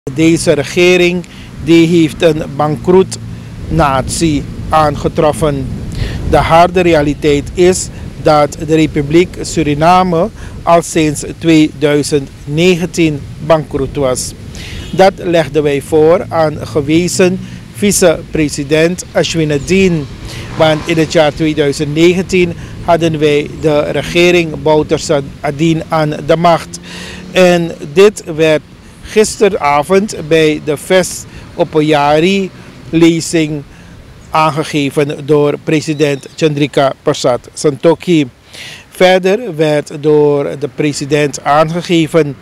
Deze regering die heeft een bankroet natie aangetroffen. De harde realiteit is dat de Republiek Suriname al sinds 2019 bankroet was. Dat legden wij voor aan gewezen vice-president Ashwinedine. Want in het jaar 2019 hadden wij de regering Bouterse Adine aan de macht. En dit werd gisteravond bij de Fest Opoyari lezing aangegeven door president Chandrika Persat Santokhi. Verder werd door de president aangegeven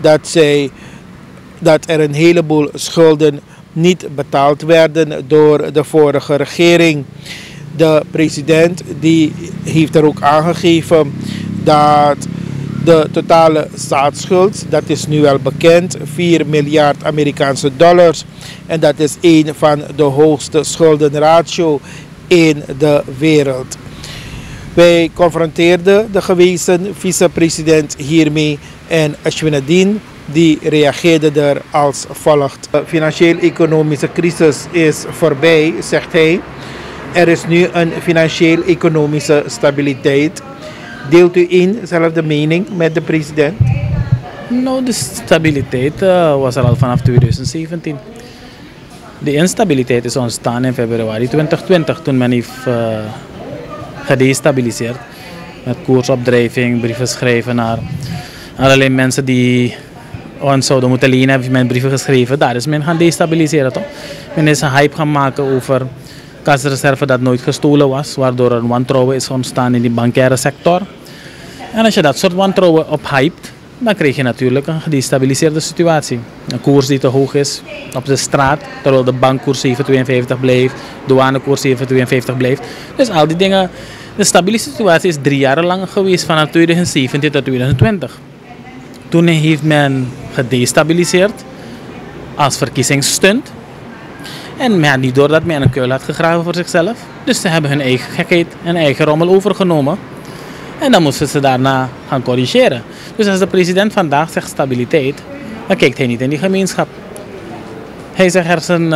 dat er een heleboel schulden niet betaald werden door de vorige regering. De president die heeft er ook aangegeven dat de totale staatsschuld, dat is nu wel bekend, 4 miljard Amerikaanse dollars. En dat is een van de hoogste schuldenratio in de wereld. Wij confronteerden de gewezen vice-president hiermee en Ashwinedine die reageerde er als volgt. De financieel-economische crisis is voorbij, zegt hij. Er is nu een financieel-economische stabiliteit. Deelt u dezelfde mening met de president? Nou, de stabiliteit was er al vanaf 2017. De instabiliteit is ontstaan in februari 2020 toen men heeft gedestabiliseerd. Met koersopdrijving, brieven schrijven naar allerlei mensen die ons zouden moeten lenen, heeft men brieven geschreven. Daar is men gaan destabiliseren, toch? Men is een hype gaan maken over kasreserve dat nooit gestolen was, waardoor er wantrouwen is ontstaan in die bankaire sector. En als je dat soort wantrouwen ophypt, dan krijg je natuurlijk een gedestabiliseerde situatie. Een koers die te hoog is op de straat, terwijl de bankkoers 7,52 blijft, douanekoers 7,52 blijft. Dus al die dingen, de stabiele situatie is 3 jaar lang geweest, vanaf 2017 tot 2020. Toen heeft men gedestabiliseerd als verkiezingsstunt. En men had niet door dat men een kuil had gegraven voor zichzelf. Dus ze hebben hun eigen gekheid en eigen rommel overgenomen. En dan moesten ze daarna gaan corrigeren. Dus als de president vandaag zegt stabiliteit, dan kijkt hij niet in die gemeenschap. Hij zegt er is een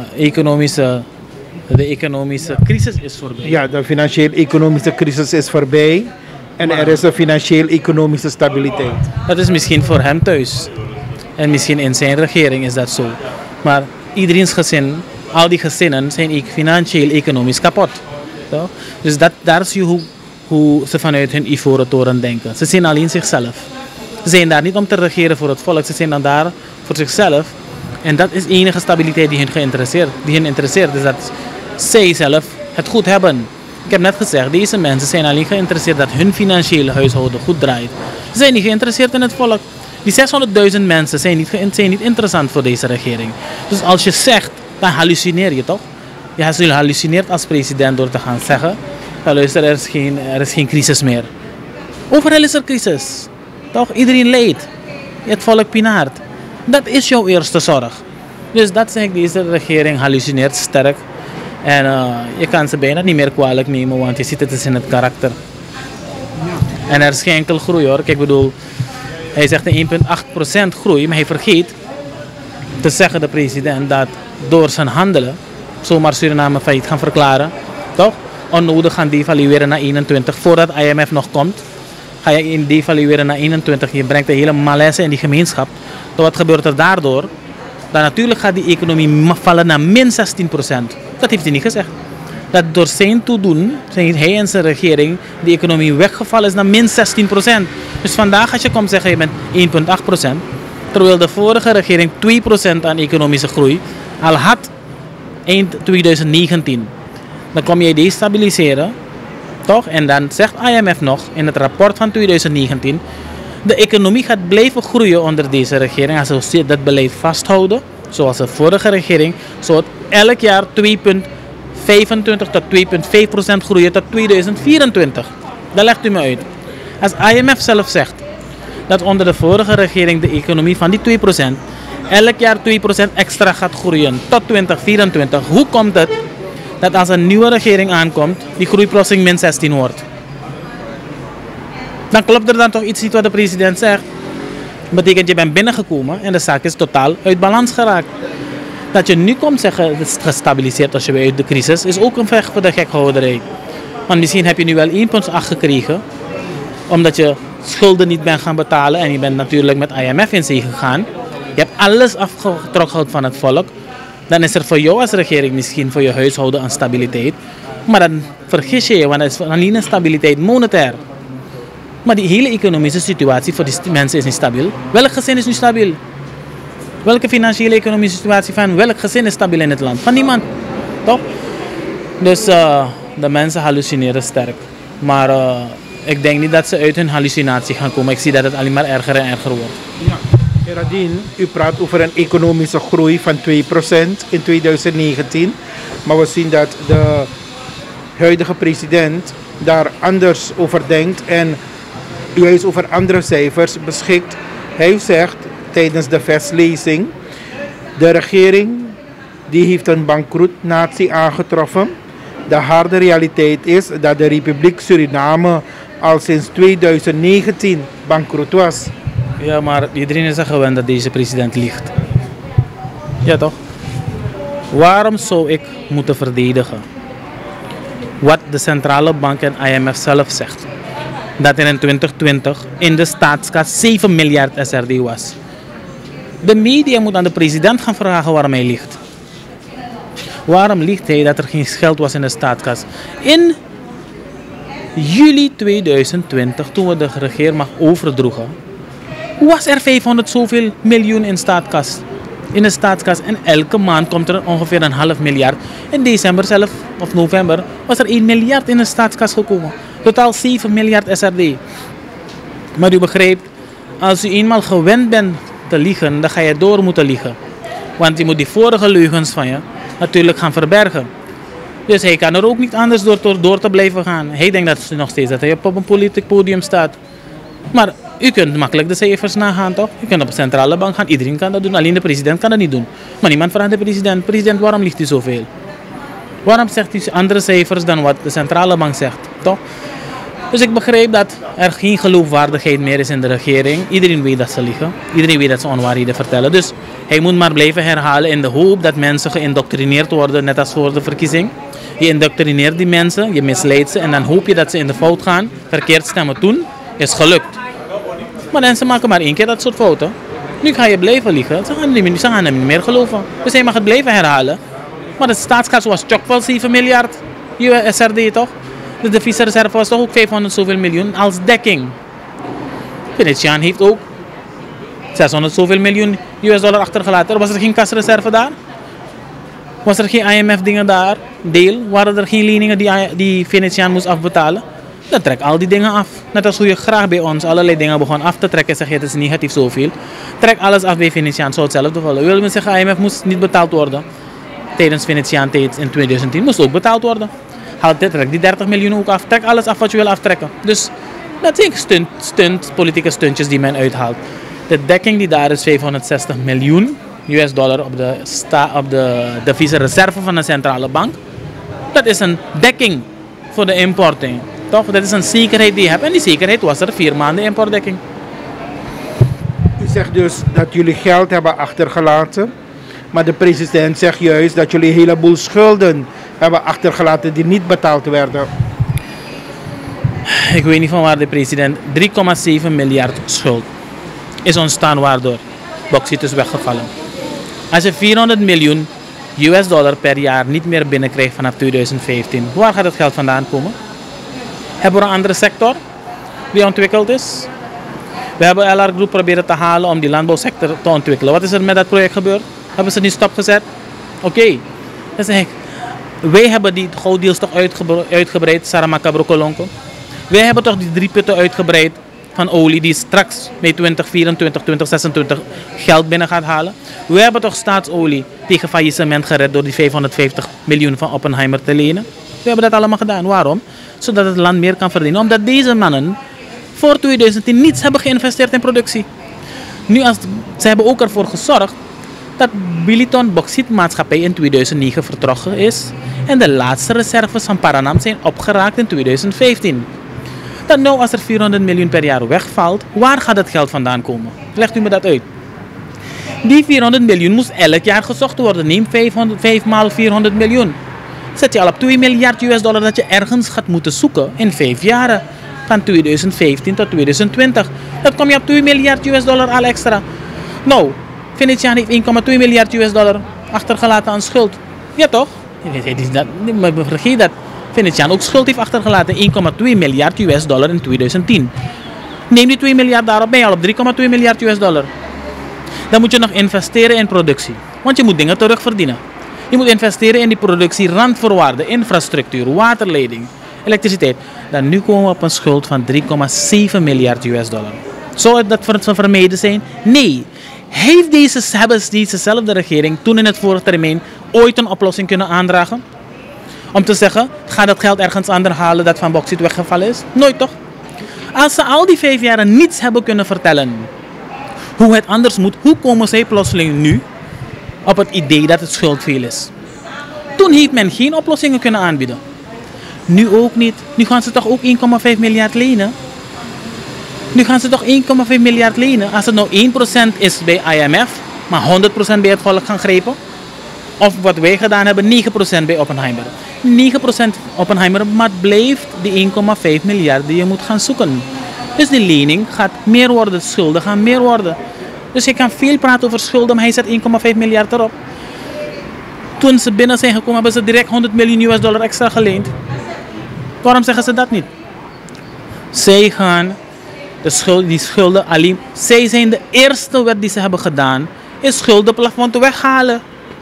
economische crisis is voorbij. Ja, de financieel-economische crisis is voorbij. En er is een financieel-economische stabiliteit. Dat is misschien voor hem thuis. En misschien in zijn regering is dat zo. Maar iedereen's gezin, al die gezinnen zijn financieel-economisch kapot. Toch? Dus daar zie je hoe ze vanuit hun ivoren toren denken. Ze zien alleen zichzelf. Ze zijn daar niet om te regeren voor het volk, ze zijn dan daar voor zichzelf. En dat is de enige stabiliteit die hun interesseert. Dus dat zij zelf het goed hebben. Ik heb net gezegd, deze mensen zijn alleen geïnteresseerd dat hun financiële huishouden goed draait. Ze zijn niet geïnteresseerd in het volk. Die 600.000 mensen zijn niet interessant voor deze regering. Dus als je zegt, dan hallucineer je toch? Je hallucineert als president door te gaan zeggen, luister, er is geen crisis meer. Overal is er crisis. Toch? Iedereen lijdt. Het volk pinaart. Dat is jouw eerste zorg. Dus dat zeg ik, deze regering hallucineert sterk. En je kan ze bijna niet meer kwalijk nemen, want je ziet het is in het karakter. En er is geen enkel groei hoor. Kijk, bedoel, hij zegt een 1,8% groei, maar hij vergeet te zeggen, de president, dat door zijn handelen zomaar Suriname failliet gaan verklaren. Toch? Onnodig gaan devalueren naar 21. Voordat IMF nog komt, ga je devalueren naar 21. Je brengt de hele malaise in die gemeenschap. Dus wat gebeurt er daardoor? Dan natuurlijk gaat die economie vallen naar min 16%. Dat heeft hij niet gezegd. Dat door zijn toedoen, zijn hij en zijn regering, die economie weggevallen is naar min 16%. Dus vandaag als je komt zeggen je bent 1,8%, terwijl de vorige regering 2% aan economische groei al had eind 2019. Dan kom je destabiliseren, toch? En dan zegt IMF nog in het rapport van 2019, de economie gaat blijven groeien onder deze regering. Als ze dat beleid vasthouden, zoals de vorige regering, zou het elk jaar 2,25 tot 2,5% groeien tot 2024. Dat legt u me uit. Als IMF zelf zegt dat onder de vorige regering de economie van die 2% elk jaar 2% extra gaat groeien tot 2024, hoe komt het dat als een nieuwe regering aankomt, die groeiplotseling min 16 wordt? Dan klopt er dan toch iets niet wat de president zegt. betekent je bent binnengekomen en de zaak is totaal uit balans geraakt. Dat je nu komt zeggen, het is gestabiliseerd als je weer uit de crisis, is ook een vecht voor de gekhouderij. Want misschien heb je nu wel 1,8 gekregen, omdat je schulden niet bent gaan betalen en je bent natuurlijk met IMF in zee gegaan. Je hebt alles afgetrokken van het volk. Dan is er voor jou als regering misschien voor je huishouden een stabiliteit. Maar dan vergis je je, want het is alleen een stabiliteit monetair. Maar die hele economische situatie voor die mensen is niet stabiel. Welk gezin is nu stabiel? Welke financiële economische situatie van welk gezin is stabiel in het land? Van niemand. Toch? Dus de mensen hallucineren sterk. Maar ik denk niet dat ze uit hun hallucinatie gaan komen. Ik zie dat het alleen maar erger en erger wordt. Ja. Radin, u praat over een economische groei van 2% in 2019. Maar we zien dat de huidige president daar anders over denkt en juist over andere cijfers beschikt. Hij zegt tijdens de vestlezing, de regering die heeft een bankroetnatie aangetroffen. De harde realiteit is dat de Republiek Suriname al sinds 2019 bankroet was. Ja, maar iedereen is er gewend dat deze president liegt. Ja toch? Waarom zou ik moeten verdedigen wat de centrale bank en IMF zelf zegt? Dat er in 2020 in de staatskas 7 miljard SRD was. De media moet aan de president gaan vragen waarom hij liegt. Waarom liegt hij dat er geen geld was in de staatskas? In juli 2020, toen we de regeermacht overdroegen, was er 500 zoveel miljoen in de staatskas. En elke maand komt er ongeveer een half miljard. In december zelf, of november, was er 1 miljard in de staatskas gekomen. Totaal 7 miljard SRD. Maar u begrijpt, als u eenmaal gewend bent te liegen, dan ga je door moeten liegen. Want je moet die vorige leugens van je natuurlijk gaan verbergen. Dus hij kan er ook niet anders door te blijven gaan. Hij denkt dat nog steeds dat hij op een politiek podium staat. Maar u kunt makkelijk de cijfers nagaan, toch? U kunt op de centrale bank gaan, iedereen kan dat doen, alleen de president kan dat niet doen. Maar niemand vraagt de president, president, waarom liegt u zoveel? Waarom zegt u andere cijfers dan wat de centrale bank zegt, toch? Dus ik begrijp dat er geen geloofwaardigheid meer is in de regering. Iedereen weet dat ze liegen, iedereen weet dat ze onwaarheden vertellen. Dus hij moet maar blijven herhalen in de hoop dat mensen geïndoctrineerd worden, net als voor de verkiezing. Je indoctrineert die mensen, je misleidt ze en dan hoop je dat ze in de fout gaan, verkeerd stemmen toen, is gelukt. Maar mensen maken maar 1 keer dat soort fouten. Nu ga je blijven liegen. Ze gaan hem niet meer geloven. Dus hij mag het blijven herhalen. Maar de staatskas was chockvol 7 miljard SRD toch? Dus de vice-reserve was toch ook 500 zoveel miljoen als dekking. Venetiaan heeft ook 600 zoveel miljoen US-dollar achtergelaten. Was er geen kasreserve daar? Was er geen IMF dingen daar? Waren er geen leningen die Venetiaan moest afbetalen? Dan trek al die dingen af. Net als hoe je graag bij ons allerlei dingen begon af te trekken. Zeg je het is negatief zoveel. Trek alles af bij Venetiaan. Zou hetzelfde vallen. Wil men zeggen IMF moest niet betaald worden. Tijdens Venetiaan tijd in 2010 moest ook betaald worden. Trek die 30 miljoen ook af. Trek alles af wat je wil aftrekken. Dus dat zijn politieke stuntjes die men uithaalt. De dekking die daar is 560 miljoen US-dollar op de deviezenreserve van de centrale bank. Dat is een dekking voor de importing. Toch? Dat is een zekerheid die je hebt. En die zekerheid was er 4 maanden importdekking. U zegt dus dat jullie geld hebben achtergelaten. Maar de president zegt juist dat jullie een heleboel schulden hebben achtergelaten die niet betaald werden. Ik weet niet van waar de president 3,7 miljard schuld is ontstaan waardoor bauxiet is weggevallen. Als je 400 miljoen US-dollar per jaar niet meer binnenkrijgt vanaf 2015, waar gaat het geld vandaan komen? Hebben we een andere sector die ontwikkeld is? We hebben LR Groep proberen te halen om die landbouwsector te ontwikkelen. Wat is er met dat project gebeurd? Hebben ze het niet stopgezet? Oké. Dat zeg ik. Wij hebben die gouddeals toch uitgebreid, Saramacca, Brokolonko. Wij hebben toch die 3 putten uitgebreid van olie die straks bij 2024, 2026 geld binnen gaat halen. We hebben toch staatsolie tegen faillissement gered door die 550 miljoen van Oppenheimer te lenen. We hebben dat allemaal gedaan. Waarom? Zodat het land meer kan verdienen. Omdat deze mannen voor 2010 niets hebben geïnvesteerd in productie. Ze hebben ook ervoor gezorgd dat Billiton Bauxietmaatschappij in 2009 vertrokken is. En de laatste reserves van Paranam zijn opgeraakt in 2015. Dan nou als er 400 miljoen per jaar wegvalt, waar gaat het geld vandaan komen? Legt u me dat uit. Die 400 miljoen moest elk jaar gezocht worden. Neem 5 maal 400 miljoen. Zet je al op 2 miljard US dollar dat je ergens gaat moeten zoeken in 5 jaren. Van 2015 tot 2020. Dat kom je op 2 miljard US dollar al extra. Nou, Venetiaan heeft 1,2 miljard US dollar achtergelaten aan schuld. Ja toch? Vergeet dat. Venetiaan ook schuld heeft achtergelaten. 1,2 miljard US dollar in 2010. Neem die 2 miljard daarop, ben je al op 3,2 miljard US dollar. Dan moet je nog investeren in productie. Want je moet dingen terugverdienen. Je moet investeren in die productie, randvoorwaarden, infrastructuur, waterleiding, elektriciteit. Dan nu komen we op een schuld van 3,7 miljard US dollar. Zou dat vermeden zijn? Nee. Heeft dezezelfde regering toen in het vorige termijn ooit een oplossing kunnen aandragen? Om te zeggen, ga dat geld ergens anders halen dat van bauxiet weggevallen is? Nooit toch? Als ze al die 5 jaren niets hebben kunnen vertellen hoe het anders moet, hoe komen zij plotseling nu op het idee dat het schuld veel is? Toen heeft men geen oplossingen kunnen aanbieden. Nu ook niet. Nu gaan ze toch ook 1,5 miljard lenen? Nu gaan ze toch 1,5 miljard lenen als het nou 1% is bij IMF, maar 100% bij het volk gaan grijpen? Of wat wij gedaan hebben, 9% bij Oppenheimer. 9% Oppenheimer, maar het blijft die 1,5 miljard die je moet gaan zoeken. Dus die lening gaat meer worden, de schulden gaan meer worden. Dus je kan veel praten over schulden, maar hij zet 1,5 miljard erop. Toen ze binnen zijn gekomen, hebben ze direct 100 miljoen US dollar extra geleend. Waarom zeggen ze dat niet? Zij gaan die schulden alleen. Zij zijn de eerste wet die ze hebben gedaan, is schuldenplafond te weghalen.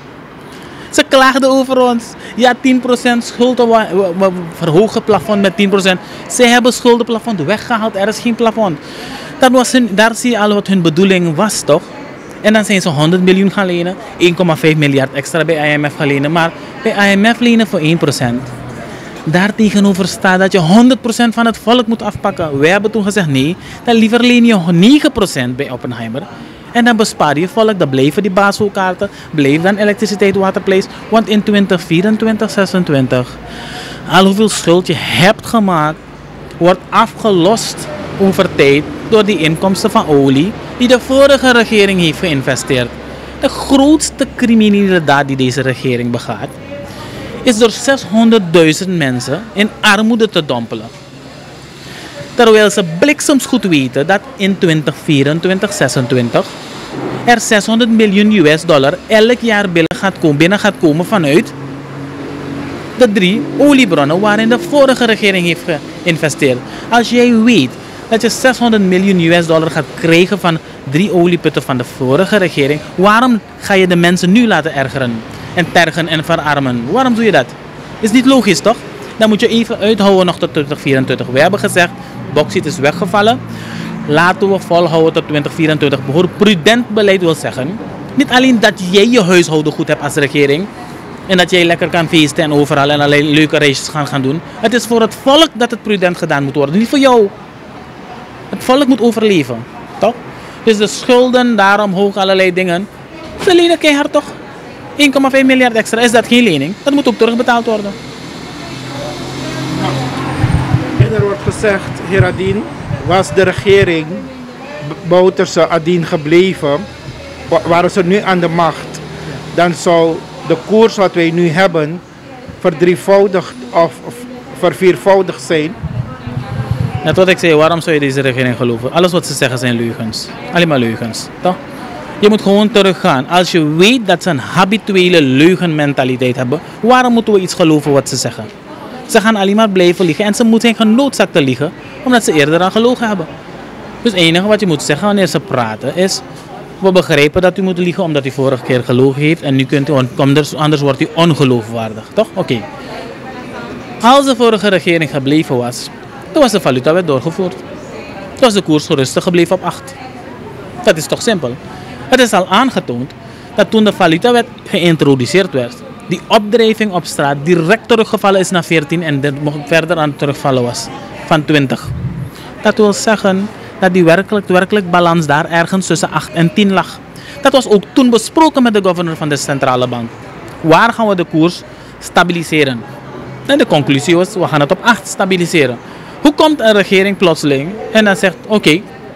Ze klaagden over ons. Ja, 10% schulden, we verhogen het plafond met 10%. Zij hebben schuldenplafond weggehaald, er is geen plafond. Daar zie je al wat hun bedoeling was, toch? En dan zijn ze 100 miljoen gaan lenen, 1,5 miljard extra bij IMF gaan lenen. Maar bij IMF lenen voor 1%. Daartegenover staat dat je 100% van het volk moet afpakken. Wij hebben toen gezegd nee, dan liever leen je 9% bij Oppenheimer. En dan bespaar je volk, dan blijven die basiskaarten, blijft dan elektriciteit, waterprijs. Want in 2024, 2026, al hoeveel schuld je hebt gemaakt, wordt afgelost over tijd door die inkomsten van olie die de vorige regering heeft geïnvesteerd. De grootste criminele daad die deze regering begaat, is door 600.000 mensen in armoede te dompelen. Terwijl ze bliksemsgoed weten dat in 2024, 2026 er 600 miljoen US dollar elk jaar binnen gaat komen vanuit de 3 oliebronnen waarin de vorige regering heeft geïnvesteerd. Als jij weet dat je 600 miljoen US dollar gaat krijgen van 3 olieputten van de vorige regering, waarom ga je de mensen nu laten ergeren en tergen en verarmen? Waarom doe je dat? Is niet logisch toch? Dan moet je even uithouden nog tot 2024. We hebben gezegd, bauxiet is weggevallen. Laten we volhouden tot 2024. Prudent beleid wil zeggen, niet alleen dat jij je huishouden goed hebt als regering en dat jij lekker kan feesten en overal en allerlei leuke reisjes gaan doen. Het is voor het volk dat het prudent gedaan moet worden, niet voor jou. Het volk moet overleven, toch? Dus de schulden, daarom hoog allerlei dingen. Ze lenen keihard toch? 1,5 miljard extra, is dat geen lening? Dat moet ook terugbetaald worden. En er wordt gezegd, heer Adien, was de regering Bouterse Adien gebleven, waren ze nu aan de macht, dan zou de koers wat wij nu hebben verdrievoudigd of verviervoudigd zijn. Net wat ik zei, waarom zou je deze regering geloven? Alles wat ze zeggen zijn leugens. Alleen maar leugens, toch? Je moet gewoon teruggaan. Als je weet dat ze een habituele leugenmentaliteit hebben, waarom moeten we iets geloven wat ze zeggen? Ze gaan alleen maar blijven liegen en ze zijn genoodzaakt te liegen, omdat ze eerder aan gelogen hebben. Dus het enige wat je moet zeggen wanneer ze praten is, we begrijpen dat u moet liegen omdat u vorige keer gelogen heeft en nu kunt u anders wordt u ongeloofwaardig, toch? Oké. Als de vorige regering gebleven was, toen was de valutawet doorgevoerd. Toen was de koers rustig gebleven op 8. Dat is toch simpel? Het is al aangetoond dat toen de valutawet geïntroduceerd werd, die opdrijving op straat direct teruggevallen is naar 14 en verder aan het terugvallen was van 20. Dat wil zeggen dat die werkelijk balans daar ergens tussen 8 en 10 lag. Dat was ook toen besproken met de governor van de centrale bank. Waar gaan we de koers stabiliseren? En de conclusie was, we gaan het op 8 stabiliseren. Hoe komt een regering plotseling en dan zegt, oké,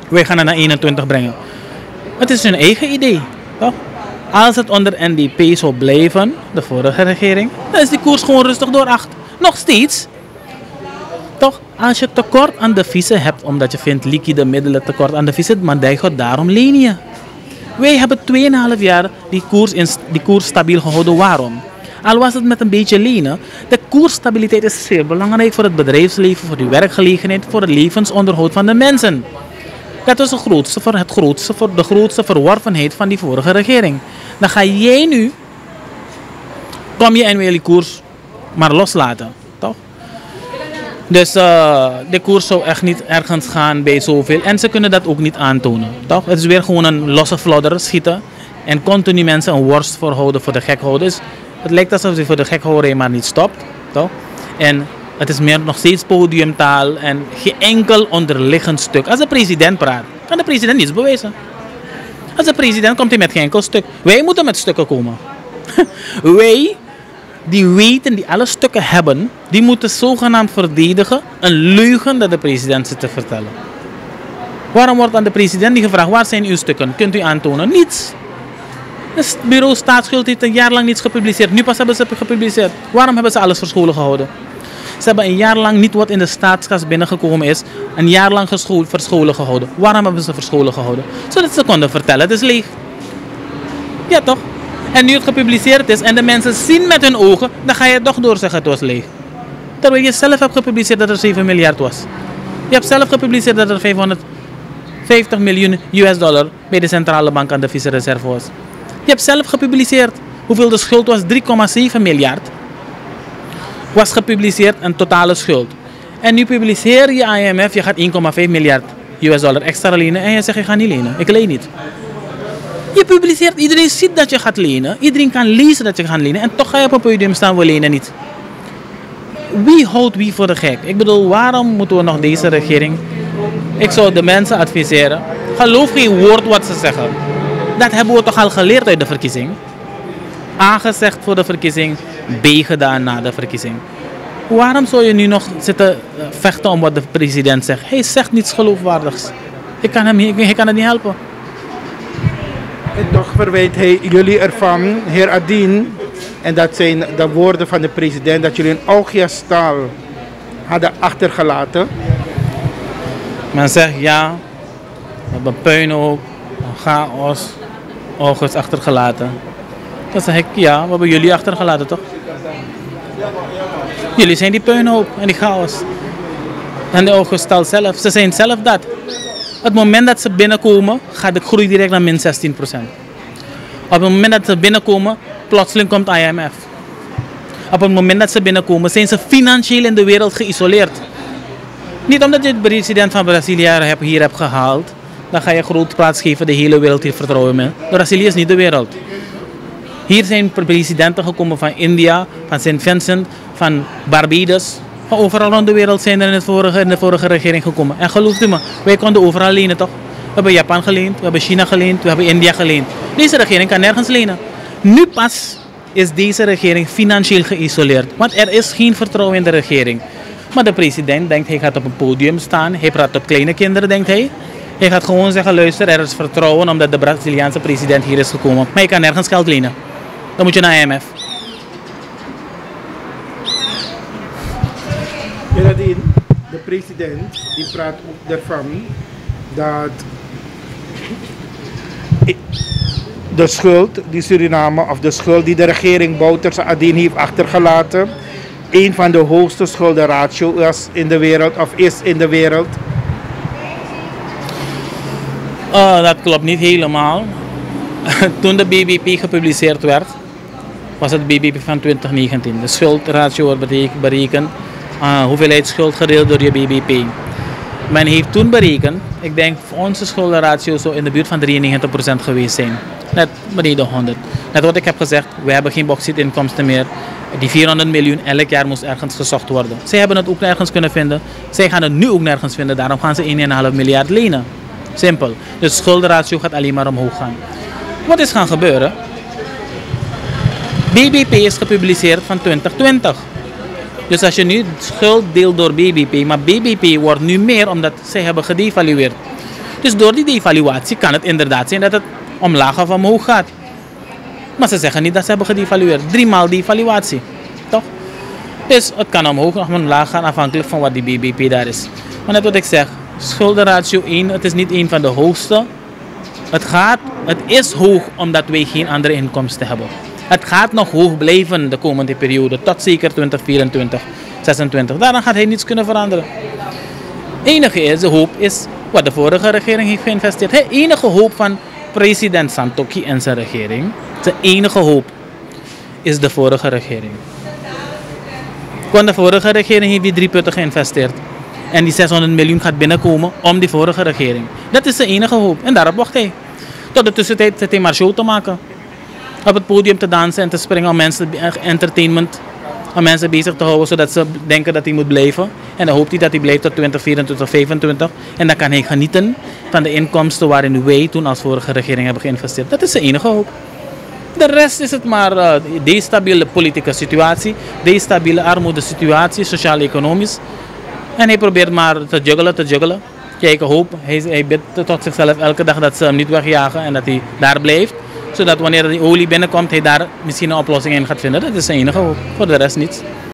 Wij gaan het naar 21 brengen. Het is hun eigen idee. Toch? Als het onder NDP zou blijven, de vorige regering, dan is die koers gewoon rustig door 8. Nog steeds. Toch? Als je tekort aan deviezen hebt, omdat je vindt liquide middelen tekort aan deviezen, maar die gaat daarom lenen je. Wij hebben 2,5 jaar die koers stabiel gehouden. Waarom? Al was het met een beetje lenen, de koersstabiliteit is zeer belangrijk voor het bedrijfsleven, voor de werkgelegenheid, voor het levensonderhoud van de mensen. Dat is de grootste verworvenheid van die vorige regering. Dan ga jij nu, kom je en wil die koers maar loslaten, toch? Dus de koers zou echt niet ergens gaan bij zoveel. En ze kunnen dat ook niet aantonen, toch? Het is weer gewoon een losse vlodder schieten en continu mensen een worst voorhouden voor de gekhouders. Het lijkt alsof ze voor de gekhouderij maar niet stopt, toch? En het is meer nog steeds podiumtaal en geen enkel onderliggend stuk. Als de president praat, kan de president niets bewijzen. Als de president komt hij met geen enkel stuk. Wij moeten met stukken komen. Wij, die weten, die alle stukken hebben, die moeten zogenaamd verdedigen een leugen dat de president zit te vertellen. Waarom wordt aan de president niet gevraagd, waar zijn uw stukken? Kunt u aantonen? Niets. Het bureau staatsschuld heeft een jaar lang niets gepubliceerd. Nu pas hebben ze het gepubliceerd. Waarom hebben ze alles verscholen gehouden? Ze hebben een jaar lang niet wat in de staatskas binnengekomen is, een jaar lang verscholen gehouden. Waarom hebben ze verscholen gehouden? Zodat ze konden vertellen, het is leeg. Ja toch? En nu het gepubliceerd is en de mensen zien met hun ogen, dan ga je toch doorzeggen het was leeg. Terwijl je zelf hebt gepubliceerd dat er 7 miljard was. Je hebt zelf gepubliceerd dat er 550 miljoen US$ bij de centrale bank aan de vissereserve was. Je hebt zelf gepubliceerd hoeveel de schuld was, 3,7 miljard. Was gepubliceerd een totale schuld. En nu publiceer je IMF, je gaat 1,5 miljard US$ extra lenen en je zegt je gaat niet lenen. Ik leen niet. Je publiceert, iedereen ziet dat je gaat lenen. Iedereen kan lezen dat je gaat lenen en toch ga je op een podium staan, we lenen niet. Wie houdt wie voor de gek? Ik bedoel, waarom moeten we nog deze regering? Ik zou de mensen adviseren, geloof geen woord wat ze zeggen. Dat hebben we toch al geleerd uit de verkiezing. A gezegd voor de verkiezing, B gedaan na de verkiezing. Waarom zou je nu nog zitten vechten om wat de president zegt? Hij zegt niets geloofwaardigs. Ik kan het niet helpen. En toch verwijt hij jullie ervan, heer Adien, en dat zijn de woorden van de president, dat jullie een Augiastal hadden achtergelaten. Men zegt ja, we hebben puinhoop, chaos, August achtergelaten. Dan zeg ik ja, we hebben jullie achtergelaten toch? Jullie zijn die puinhoop en die chaos. En de Augustal zelf, ze zijn zelf dat. Op het moment dat ze binnenkomen, gaat de groei direct naar min 16%. Op het moment dat ze binnenkomen, plotseling komt IMF. Op het moment dat ze binnenkomen, zijn ze financieel in de wereld geïsoleerd. Niet omdat je de president van Brazilië hier hebt gehaald, dan ga je groot plaats geven, de hele wereld heeft vertrouwen in. Brazilië is niet de wereld. Hier zijn presidenten gekomen van India, van St. Vincent, van Barbados. Van overal rond de wereld zijn er in de vorige regering gekomen. En gelooft u me, wij konden overal lenen toch? We hebben Japan geleend, we hebben China geleend, we hebben India geleend. Deze regering kan nergens lenen. Nu pas is deze regering financieel geïsoleerd. Want er is geen vertrouwen in de regering. Maar de president denkt, hij gaat op een podium staan. Hij praat op kleine kinderen, denkt hij. Hij gaat gewoon zeggen, luister, er is vertrouwen omdat de Braziliaanse president hier is gekomen. Maar je kan nergens geld lenen. Dan moet je naar IMF. De president die praat ook ervan dat de schuld die Suriname, of de schuld die de regering Bouterse Adien heeft achtergelaten, een van de hoogste schuldenratio's in de wereld, of is in de wereld. Dat klopt niet helemaal. Toen de BBP gepubliceerd werd, was het BBP van 2019. De schuldratio wordt berekend, hoeveelheid schuld gedeeld door je BBP. Men heeft toen berekend, ik denk onze schuldenratio zou in de buurt van 93% geweest zijn. Net beneden 100. Net wat ik heb gezegd, we hebben geen bauxietinkomsten meer. Die 400 miljoen elk jaar moest ergens gezocht worden. Zij hebben het ook nergens kunnen vinden. Zij gaan het nu ook nergens vinden, daarom gaan ze 1,5 miljard lenen. Simpel. Dus de schuldenratio gaat alleen maar omhoog gaan. Wat is gaan gebeuren? BBP is gepubliceerd van 2020. Dus als je nu schuld deelt door BBP, maar BBP wordt nu meer omdat zij hebben gedevalueerd. Dus door die devaluatie kan het inderdaad zijn dat het omlaag of omhoog gaat. Maar ze zeggen niet dat ze hebben gedevalueerd. 3 maal devaluatie. Toch? Dus het kan omhoog of omlaag gaan afhankelijk van wat die BBP daar is. Maar net wat ik zeg, schuldenratio 1, het is niet een van de hoogste. Het is hoog omdat wij geen andere inkomsten hebben. Het gaat nog hoog blijven de komende periode, tot zeker 2024, 2026. Daarna gaat hij niets kunnen veranderen. Enige hoop is wat de vorige regering heeft geïnvesteerd. De enige hoop van president Santokhi en zijn regering, de enige hoop is de vorige regering. Want de vorige regering heeft die 3 putten geïnvesteerd. En die 600 miljoen gaat binnenkomen om die vorige regering. Dat is de enige hoop. En daarop wacht hij. Tot de tussentijd zit hij maar show te maken. Op het podium te dansen en te springen om mensen entertainment, om mensen bezig te houden zodat ze denken dat hij moet blijven. En dan hoopt hij dat hij blijft tot 2024, 2025. En dan kan hij genieten van de inkomsten waarin wij toen als vorige regering hebben geïnvesteerd. Dat is de enige hoop. De rest is het maar destabiele politieke situatie, destabiele armoedesituatie, sociaal-economisch. En hij probeert maar te juggelen. Kijken, hoop. Hij bidt tot zichzelf elke dag dat ze hem niet wegjagen en dat hij daar blijft. Zodat wanneer die olie binnenkomt, hij daar misschien een oplossing in gaat vinden. Dat is zijn enige hoop. Voor de rest niets.